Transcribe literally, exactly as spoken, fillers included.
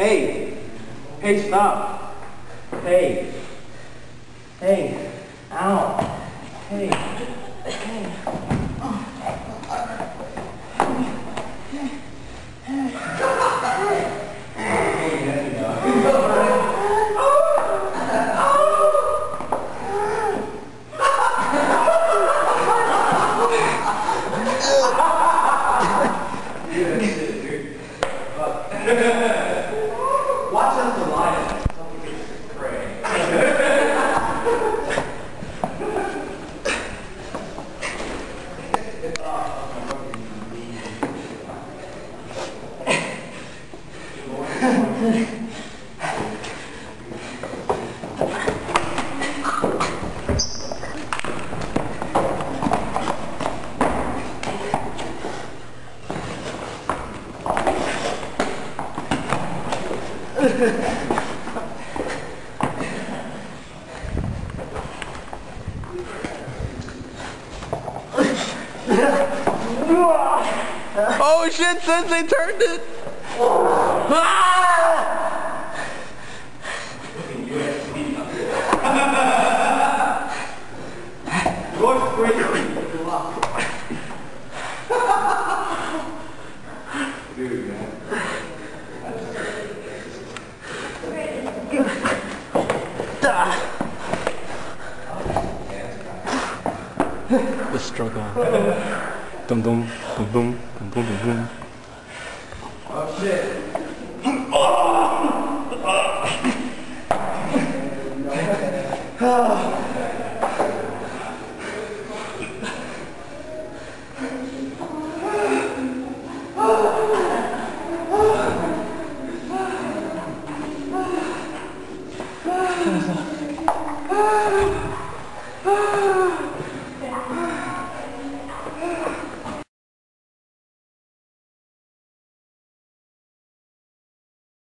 Hey! Hey, stop! Hey! Hey! Ow! Hey! Hey! Watch us the lion. Something gets prey. Oh shit, since they turned it! Ah! Go crazy. Dude, man. The struggle. Dum dum dum dum dum dum dum dum. Oh shit. Ah!